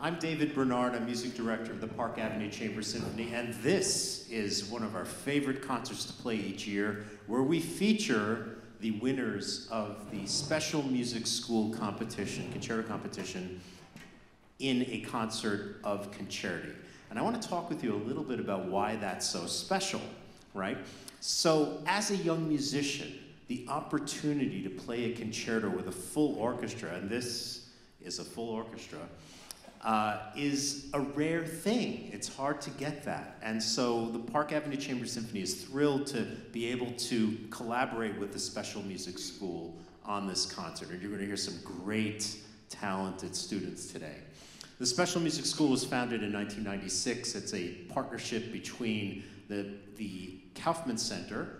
I'm David Bernard. I'm music director of the Park Avenue Chamber Symphony, and this is one of our favorite concerts to play each year, where we feature the winners of the Special Music School competition, concerto competition, in a concert of concerti. And I want to talk with you a little bit about why that's so special, right? So, as a young musician, the opportunity to play a concerto with a full orchestra, and this is a full orchestra, is a rare thing. It's hard to get that. And so the Park Avenue Chamber Symphony is thrilled to be able to collaborate with the Special Music School on this concert. And you're going to hear some great, talented students today. The Special Music School was founded in 1996. It's a partnership between the Kaufman Center,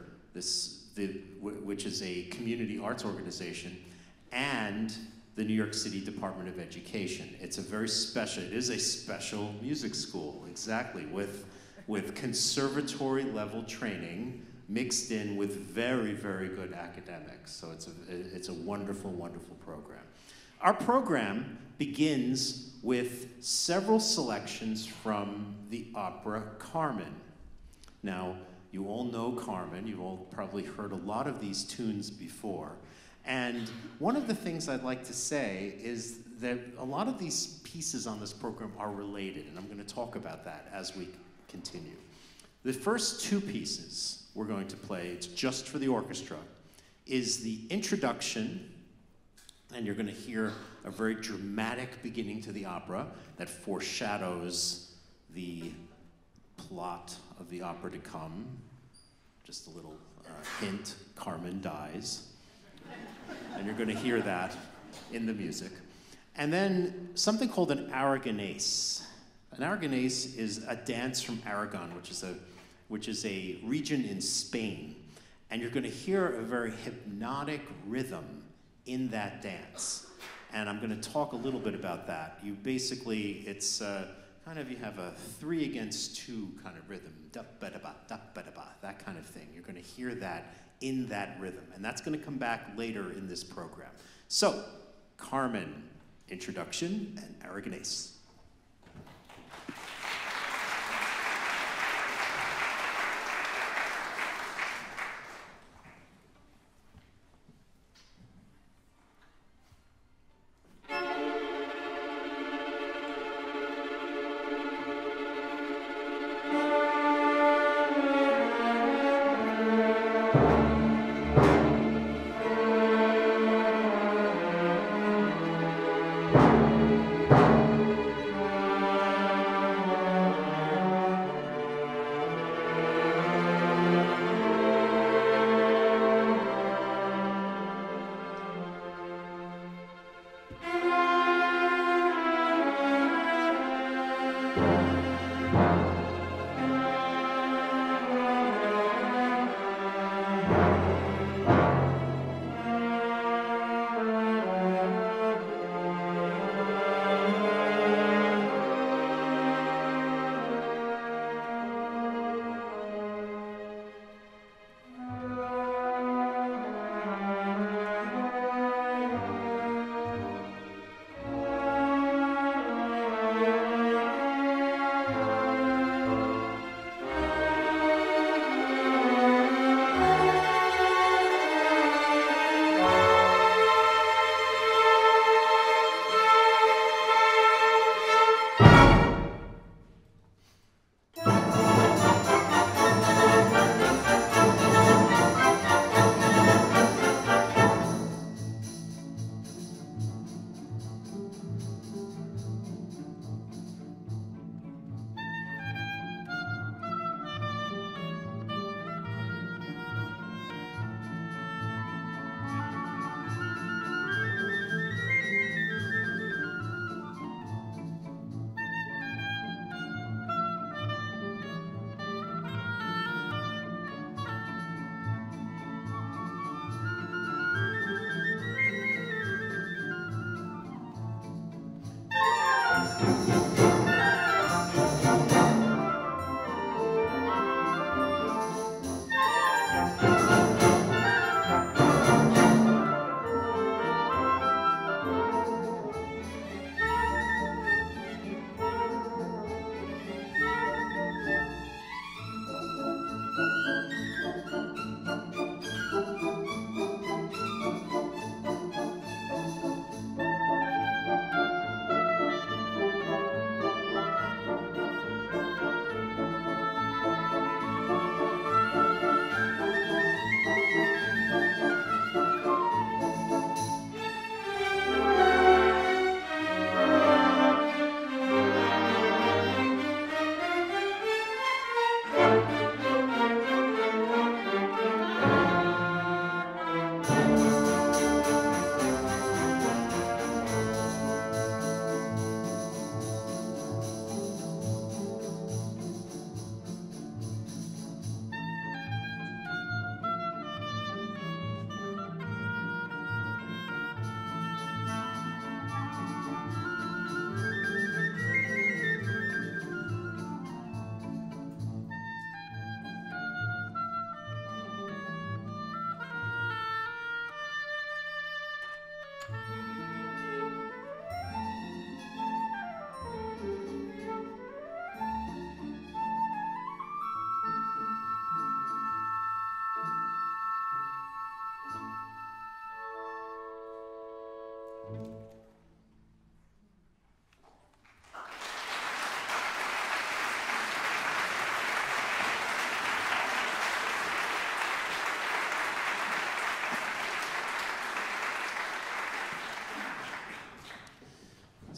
which is a community arts organization, and the New York City Department of Education. It's a very special, it is a special music school, exactly, with conservatory level training mixed in with very, very good academics. So it's a wonderful, wonderful program. Our program begins with several selections from the opera Carmen. Now, you all know Carmen, you've all probably heard a lot of these tunes before. And one of the things I'd like to say is that a lot of these pieces on this program are related, and I'm going to talk about that as we continue. The first two pieces we're going to play, it's just for the orchestra, is the introduction, and you're going to hear a very dramatic beginning to the opera that foreshadows the plot of the opera to come. Just a little hint, Carmen dies. And you're going to hear that in the music. And then something called an Aragonese. An Aragonese is a dance from Aragon, which is a region in Spain. And you're going to hear a very hypnotic rhythm in that dance. And I'm going to talk a little bit about that. It's kind of, you have a 3 against 2 kind of rhythm, da-ba-da-ba, da-ba-da-ba, that kind of thing. You're going to hear that in that rhythm, and that's going to come back later in this program. So, Carmen, introduction, and Aragonese.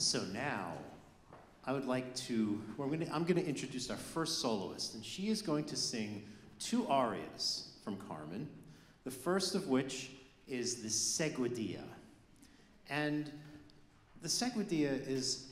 So now, I would like to, I'm going to introduce our first soloist, and she is going to sing 2 arias from Carmen, the first of which is the Seguidilla. And the Seguidilla is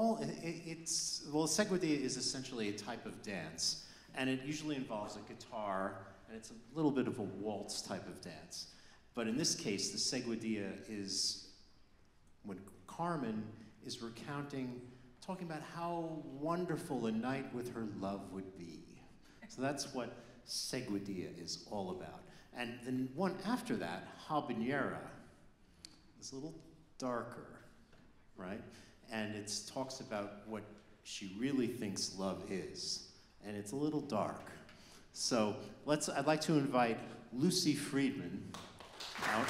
Seguidilla is essentially a type of dance, and it usually involves a guitar, and it's a little bit of a waltz type of dance. But in this case, the Seguidilla is when Carmen is recounting, talking about how wonderful a night with her love would be. So that's what Seguidilla is all about. And the one after that, Habanera, is a little darker, right? And it talks about what she really thinks love is. And it's a little dark. So I'd like to invite Lucy Friedman out.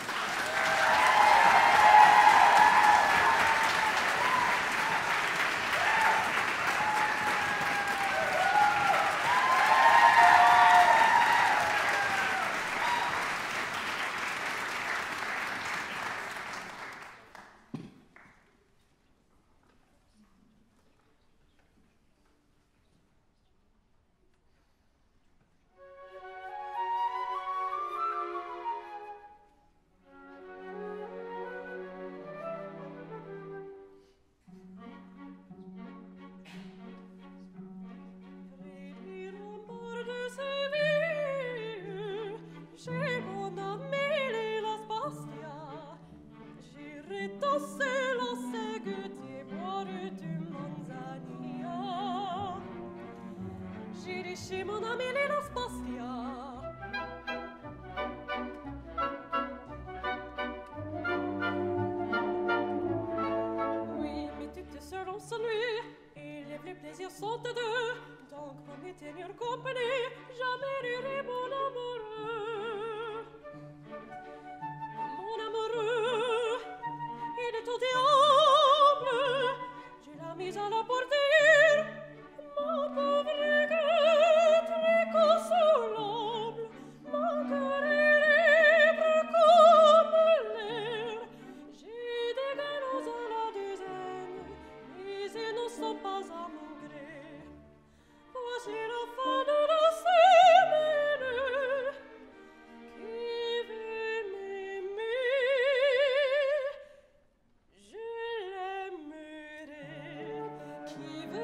Qui veut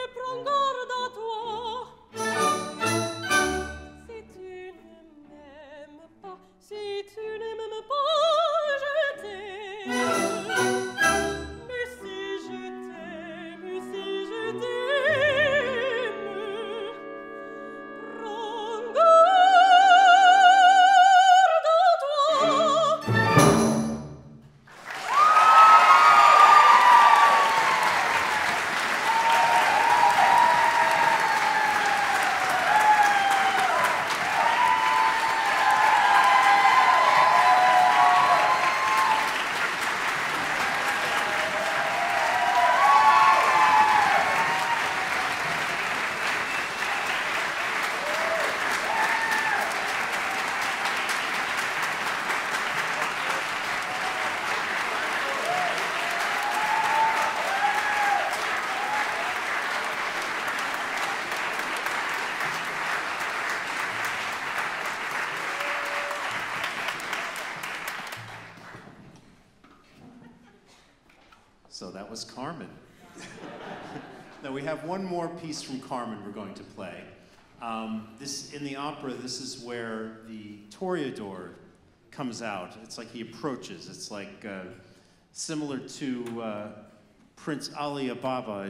So that was Carmen. Now we have one more piece from Carmen we're going to play. In the opera, this is where the Toreador comes out. It's like he approaches. It's like similar to Prince Ali Ababa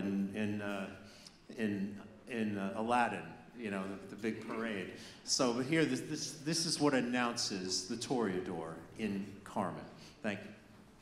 in Aladdin, you know, the big parade. So but here, this is what announces the Toreador in Carmen. Thank you.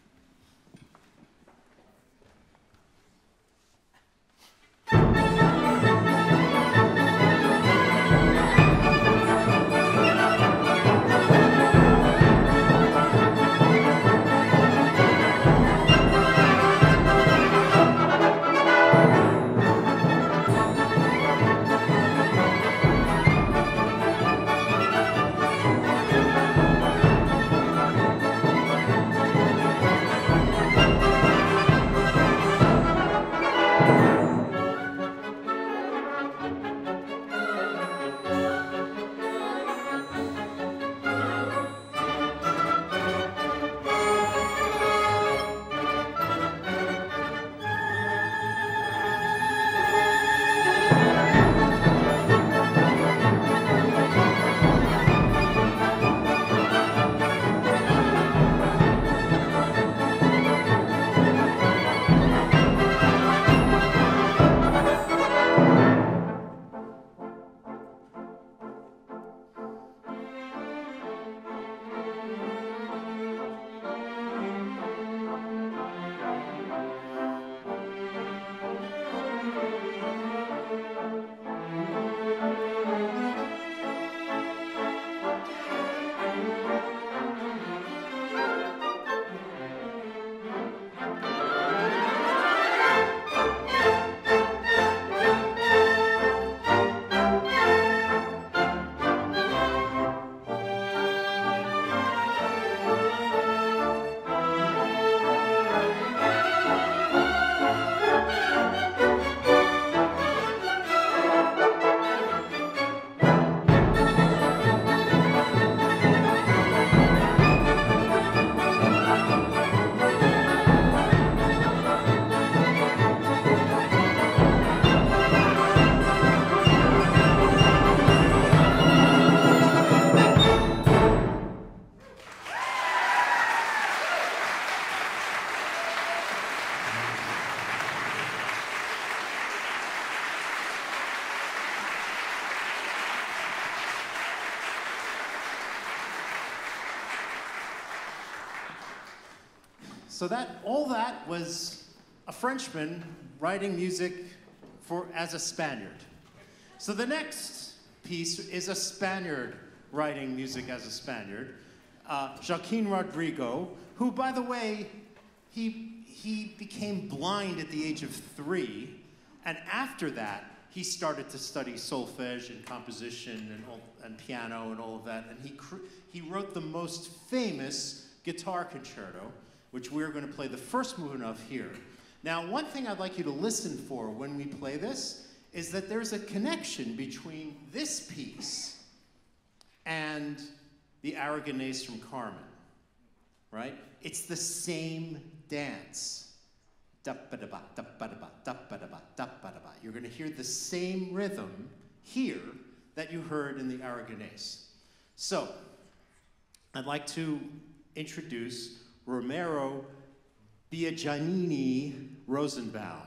So all that was a Frenchman writing music as a Spaniard. So the next piece is a Spaniard writing music as a Spaniard, Joaquin Rodrigo, who, by the way, he became blind at the age of 3, and after that, he started to study solfege and composition and piano and all of that, and he wrote the most famous guitar concerto, which we're going to play the first movement of here. Now, one thing I'd like you to listen for when we play this is that there's a connection between this piece and the Aragonese from Carmen, right? It's the same dance. Da-ba-da-ba, da-ba-da-ba, da-ba-da-ba, da-ba-da-ba. You're going to hear the same rhythm here that you heard in the Aragonese. So, I'd like to introduce Romero Biagianini Rosenbaum.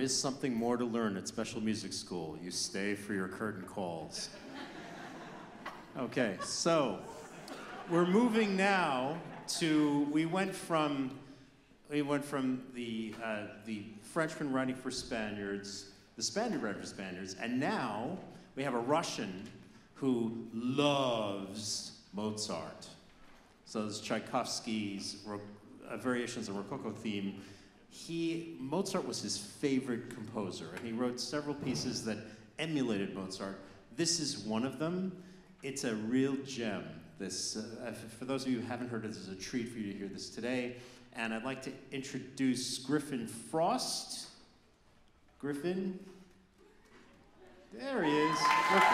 is something more to learn at Special Music School. You stay for your curtain calls. Okay, so we're moving now to, we went from the Frenchman writing for Spaniards, the Spaniard writing for Spaniards, and now we have a Russian who loves Mozart. So there's Tchaikovsky's variations on Rococo theme. Mozart was his favorite composer, and he wrote several pieces that emulated Mozart. This is one of them. It's a real gem. This, for those of you who haven't heard it, this is a treat for you to hear this today. And I'd like to introduce Griffin Frost. Griffin? There he is. Griffin.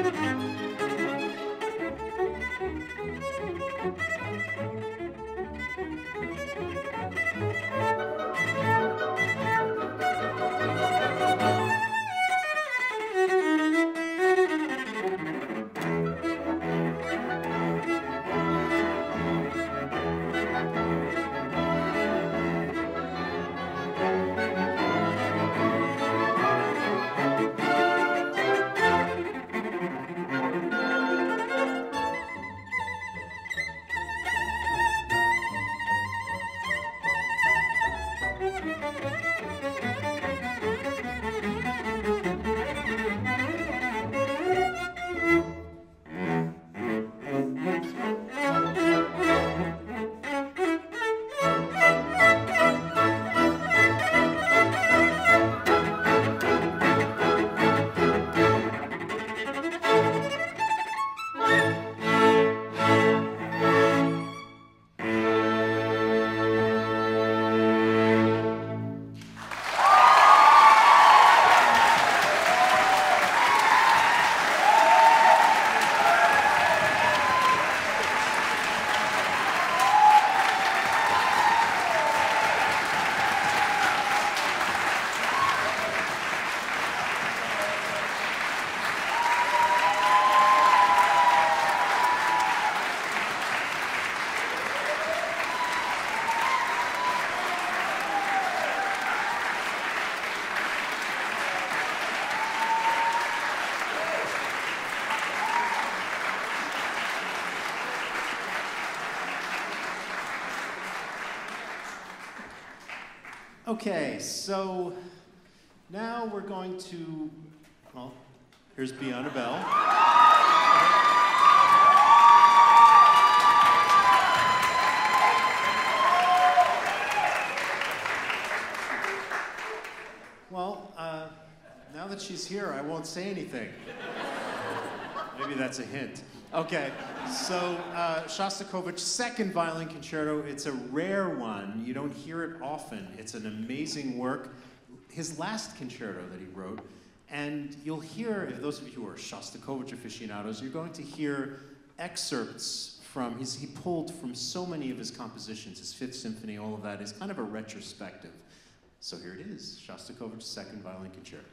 Okay, so now we're going to, well, here's Beyond a Bell. Well, now that she's here, I won't say anything. Maybe that's a hint. Okay, so Shostakovich's second violin concerto, it's a rare one. You don't hear it often. It's an amazing work. His last concerto that he wrote, and you'll hear, if those of you who are Shostakovich aficionados, you're going to hear excerpts from, he pulled from so many of his compositions, his Fifth Symphony, all of that is kind of a retrospective. So here it is, Shostakovich's second violin concerto.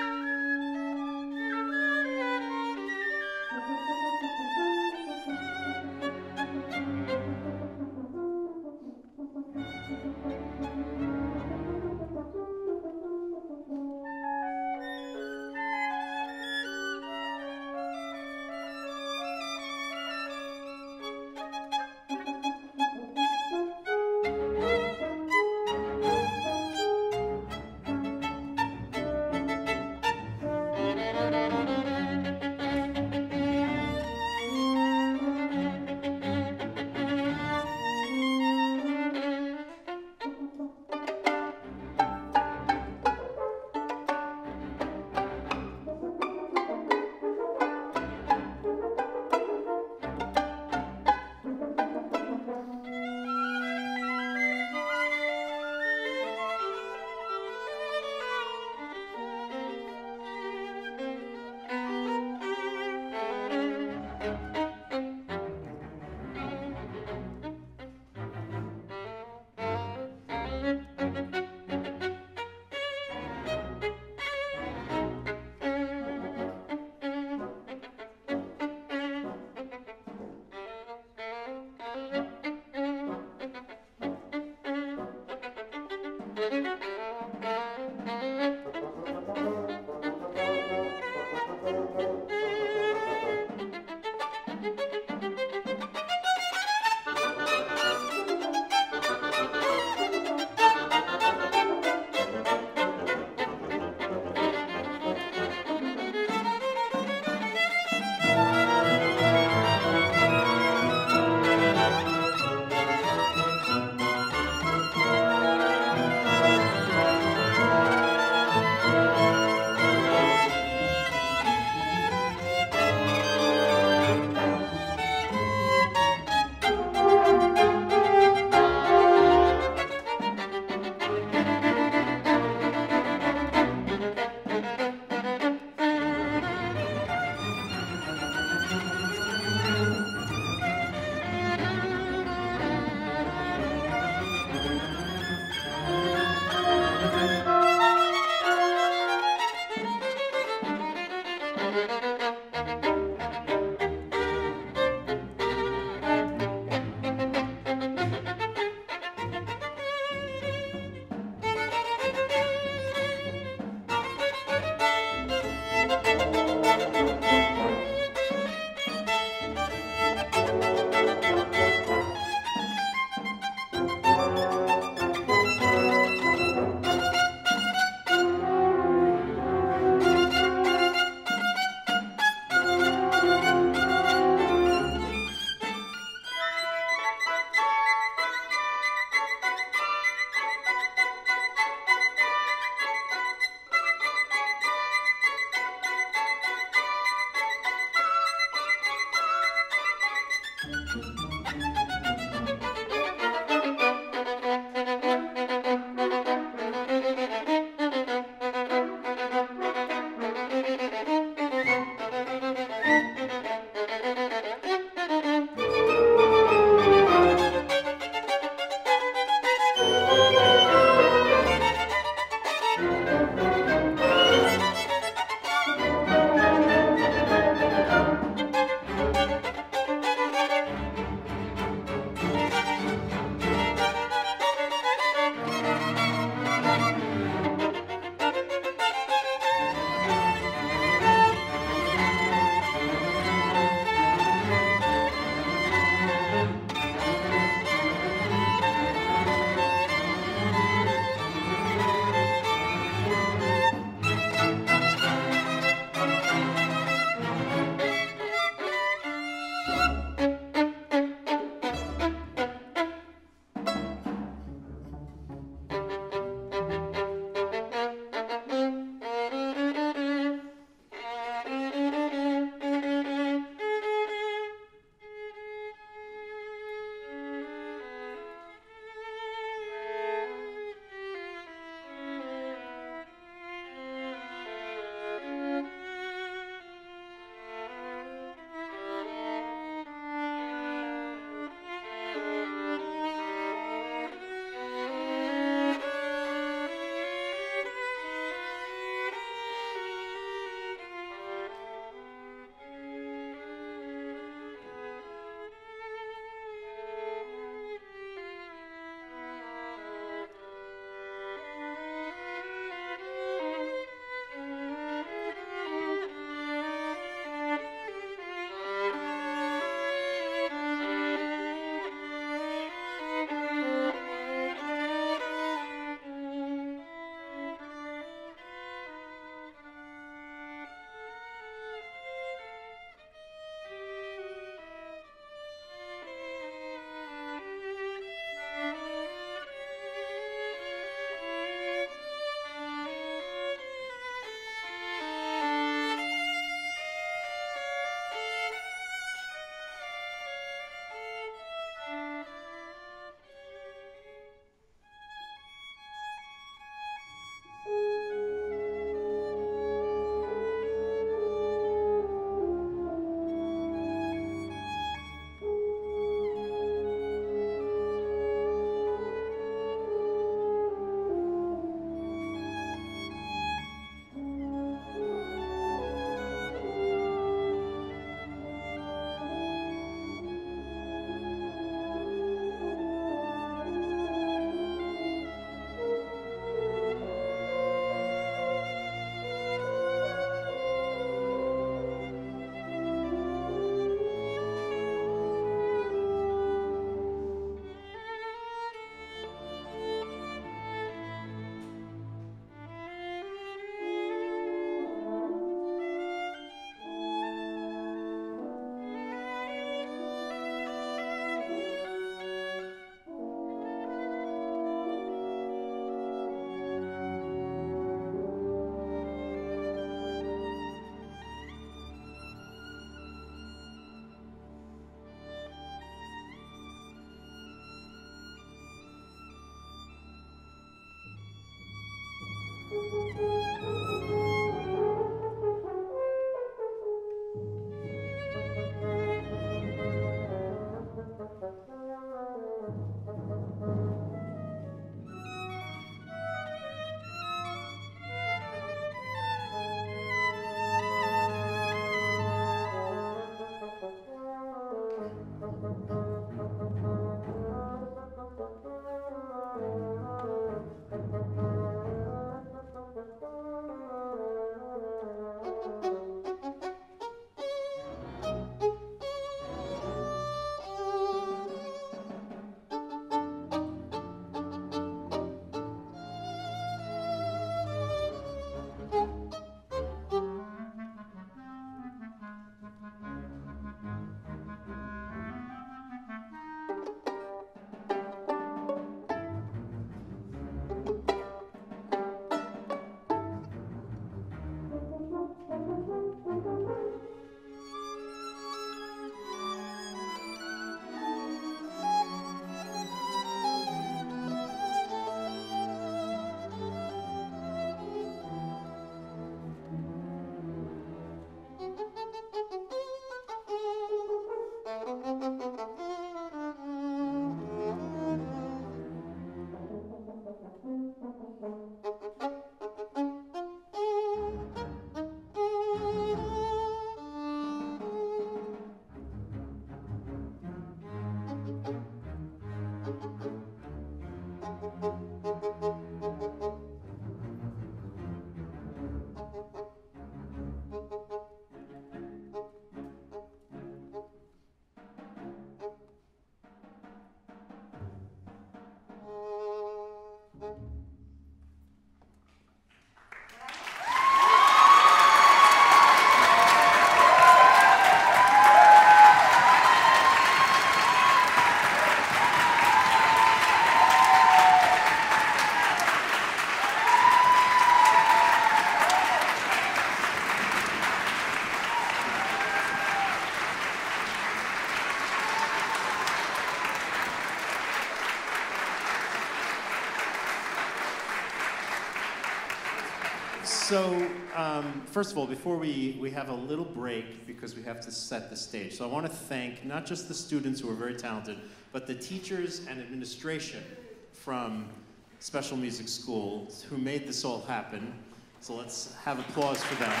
So, first of all, before we have a little break because we have to set the stage. So I want to thank not just the students who are very talented, but the teachers and administration from Special Music School who made this all happen. So let's have applause for them.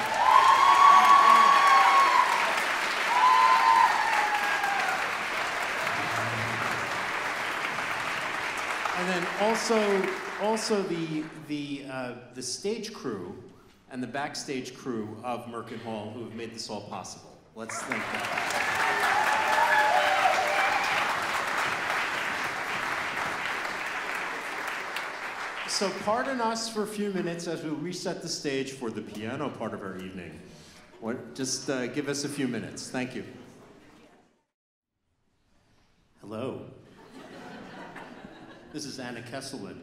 And then also the stage crew and the backstage crew of Merkin Hall who have made this all possible. Let's thank them. So pardon us for a few minutes as we reset the stage for the piano part of our evening. Just give us a few minutes. Thank you. Hello. This is Anna Kesselman.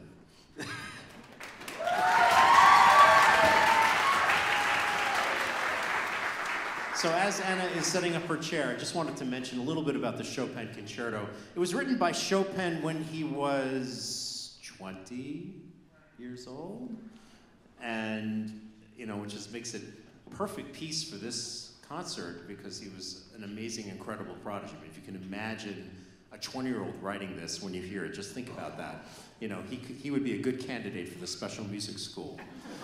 So as Anna is setting up her chair, I just wanted to mention a little bit about the Chopin Concerto. It was written by Chopin when he was 20 years old, and which just makes it a perfect piece for this concert because he was an amazing, incredible prodigy. I mean, if you can imagine a 20-year-old writing this when you hear it, just think about that. He would be a good candidate for the Special Music School.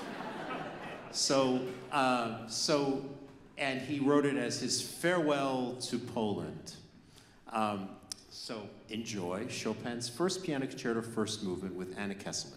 And he wrote it as his farewell to Poland. So enjoy Chopin's First Piano Concerto, First Movement with Anna Kesselman.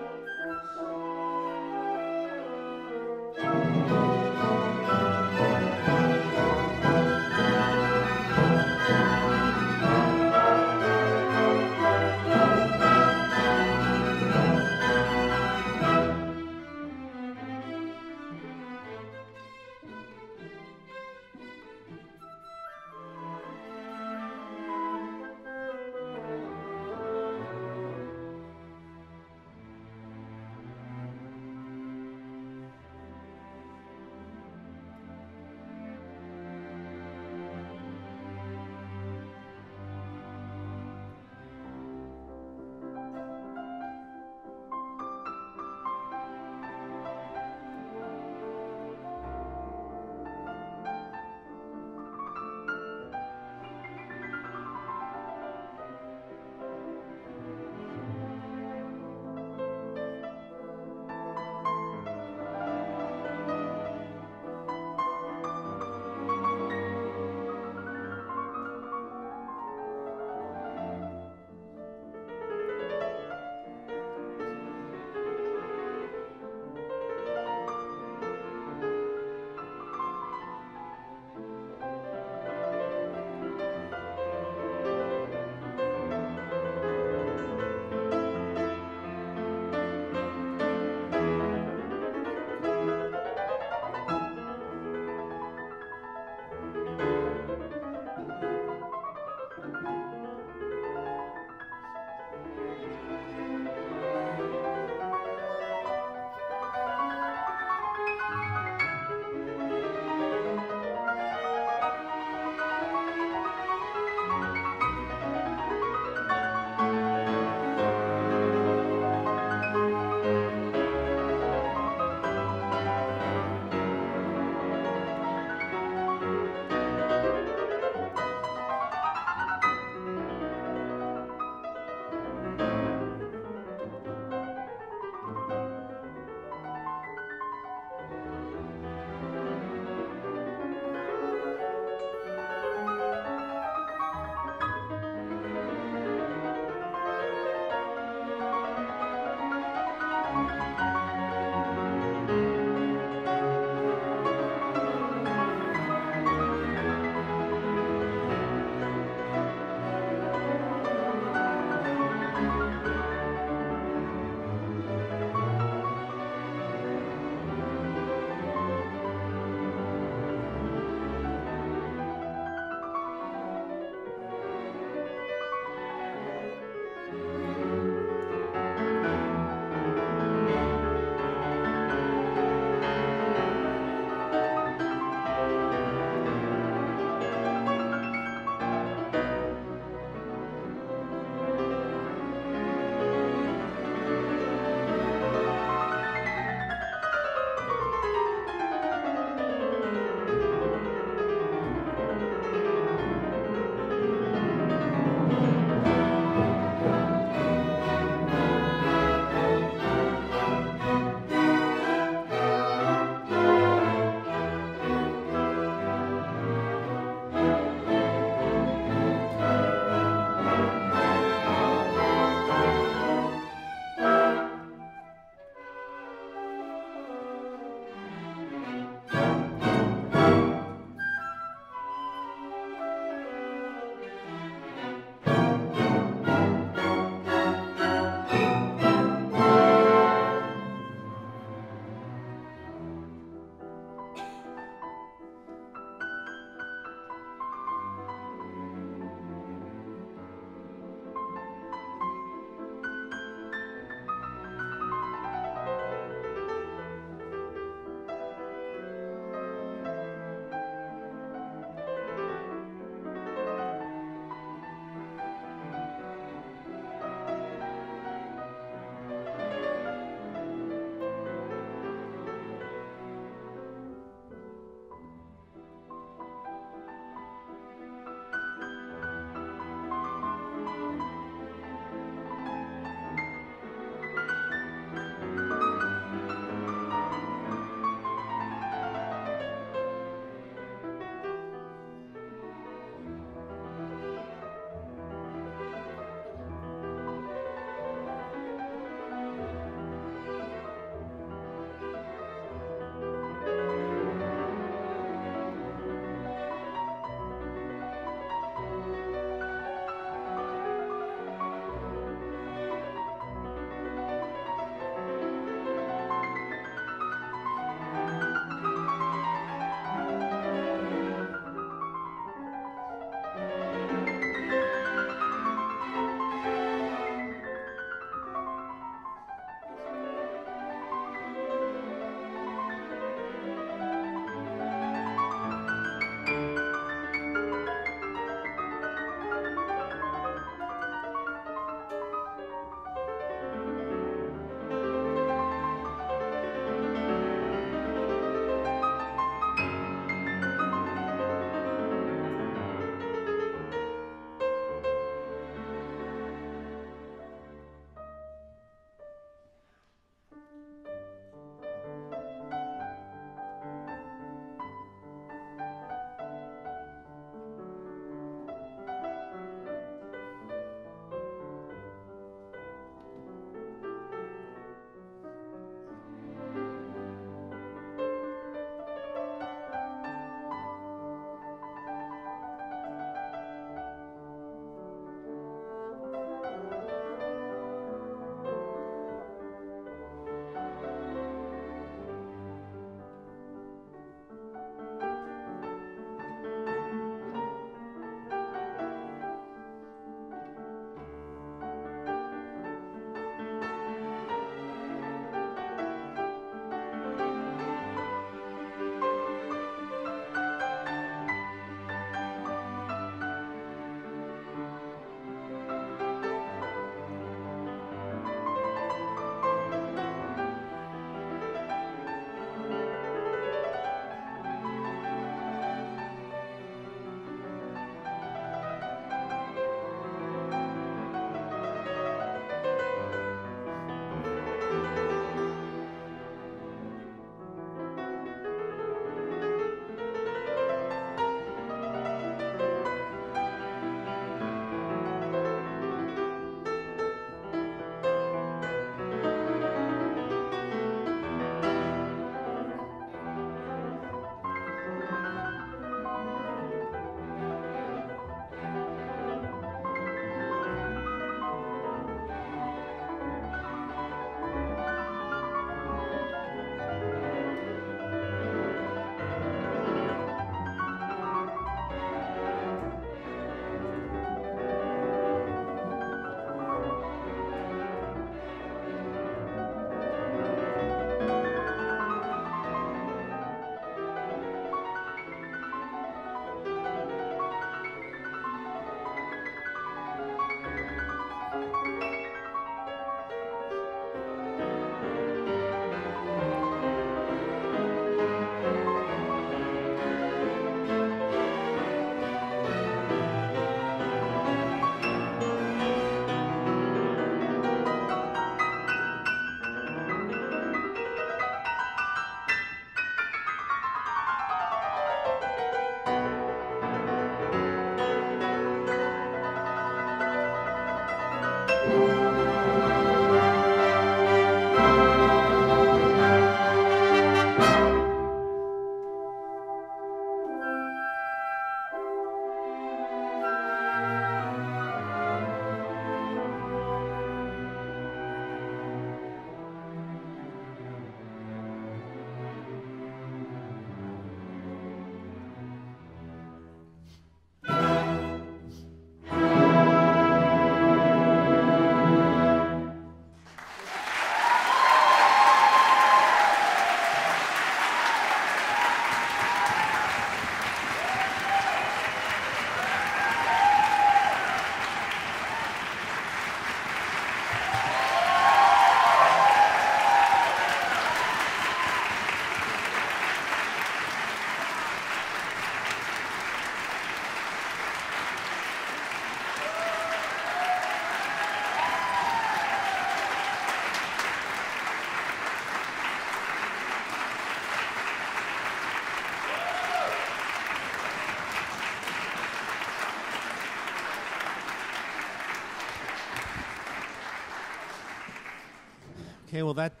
Okay, well that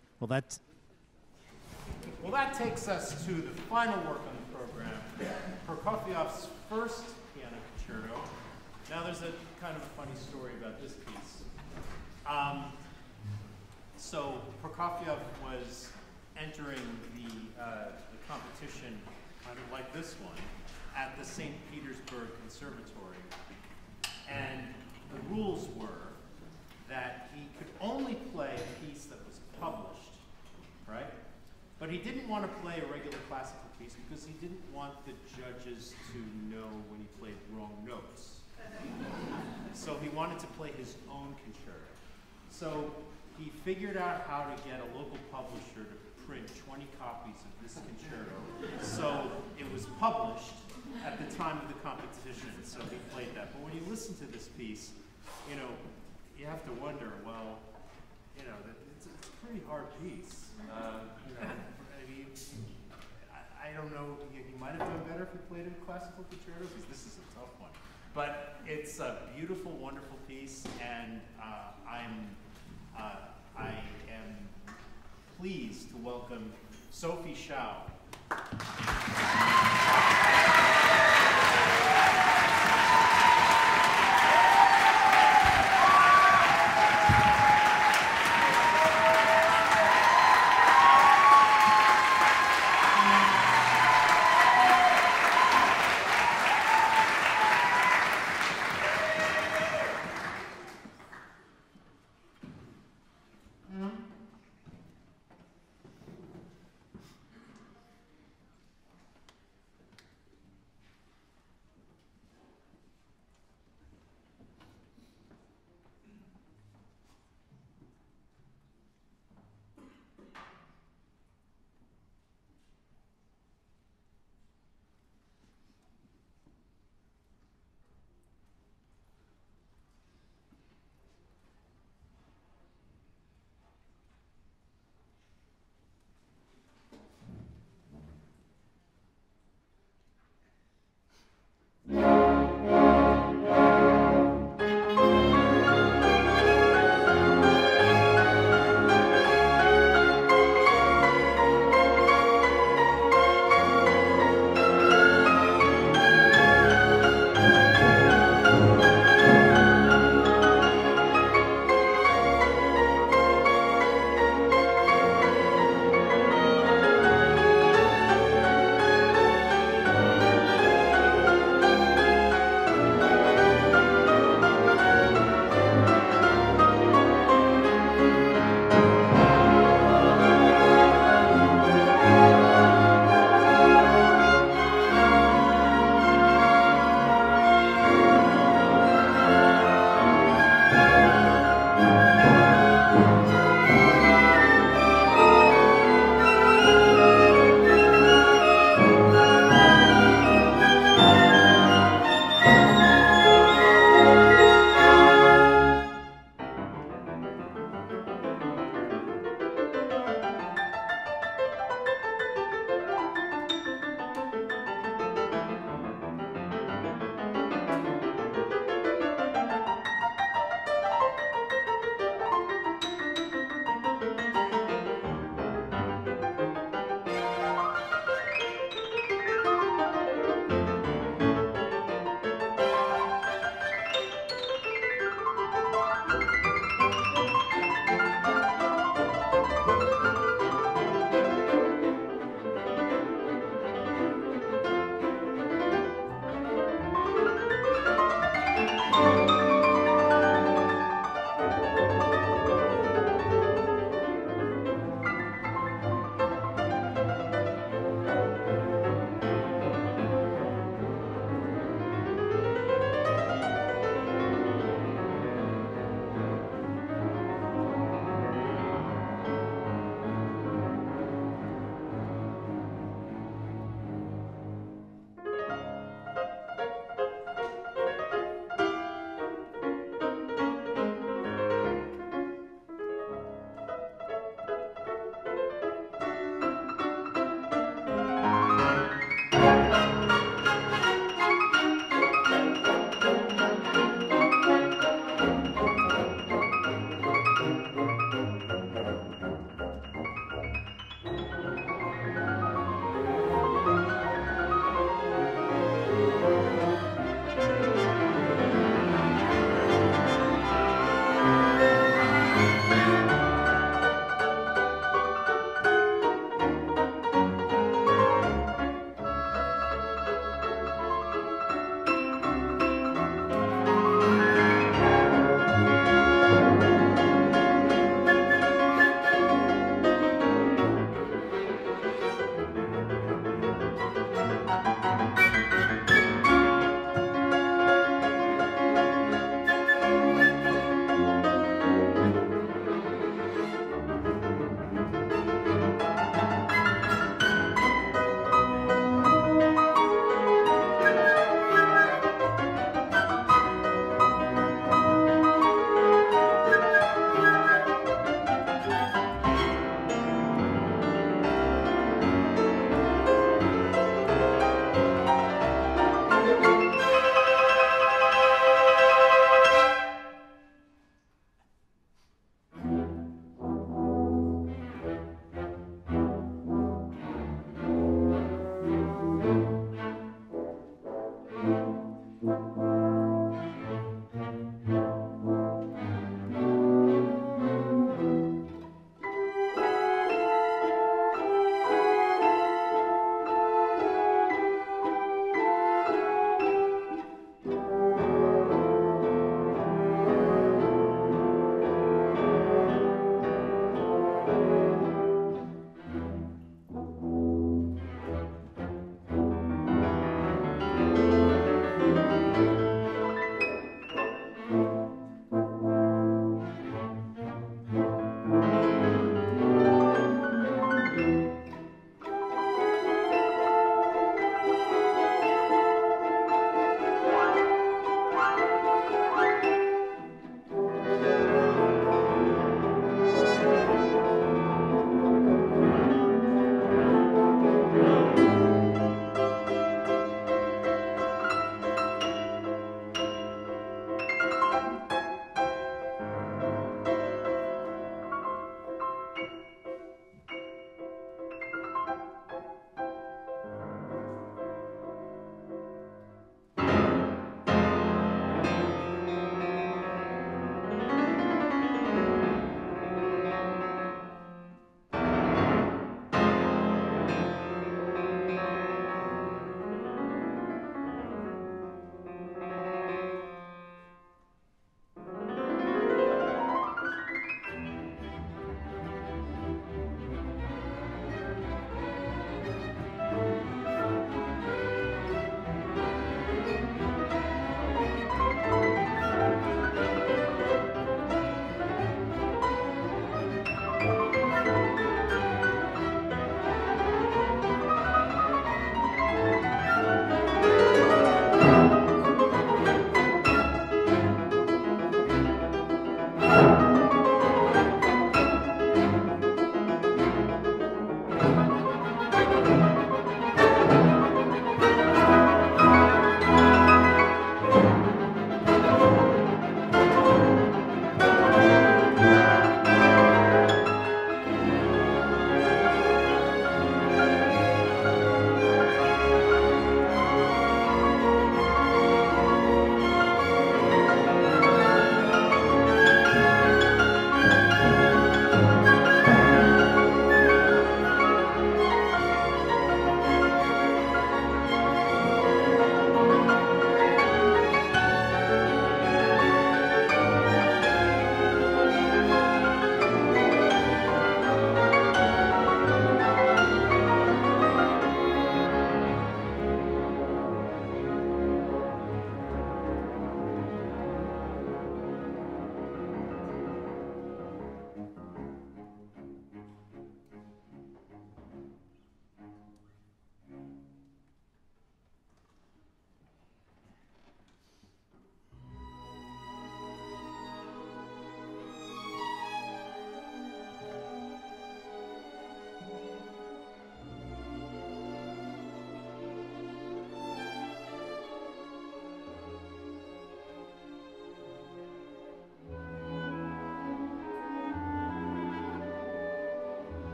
takes us to the final work on the program, Prokofiev's first piano concerto. Now there's a kind of a funny story about this piece. So Prokofiev was entering the competition, kind of like this one, at the St. Petersburg Conservatory. And the rules were that he could only play a piece that was published, right? But he didn't want to play a regular classical piece because he didn't want the judges to know when he played wrong notes. So he wanted to play his own concerto. So he figured out how to get a local publisher to print 20 copies of this concerto. So it was published at the time of the competition, so he played that. But when you listen to this piece, you know, you have to wonder, well, you know, it's a pretty hard piece. You know, I mean, I don't know, he might have done better if he played a classical concerto, because this is a tough one. But it's a beautiful, wonderful piece, and I am pleased to welcome Sophie Shao.